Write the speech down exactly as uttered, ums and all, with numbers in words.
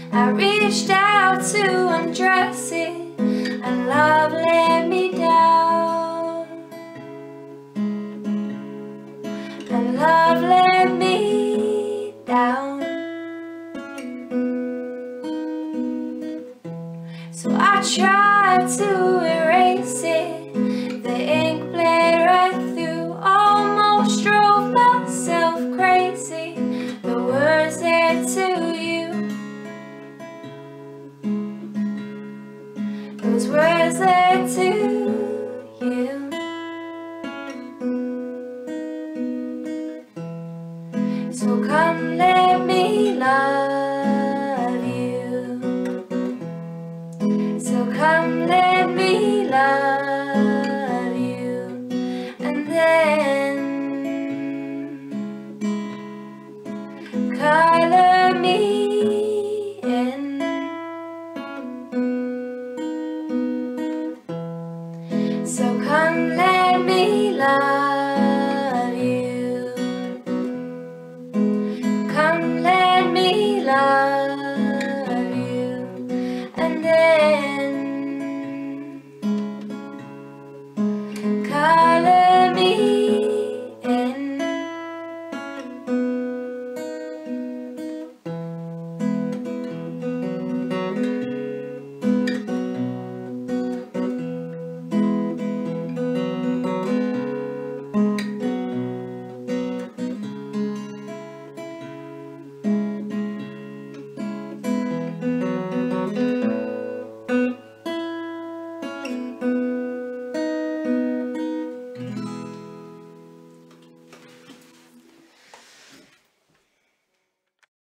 I reached out to undress it, and love let me down, and love let me down. So I tried to erase it, the ink bled right through, almost drove myself crazy. The words there to you, those words led to you. So come let me love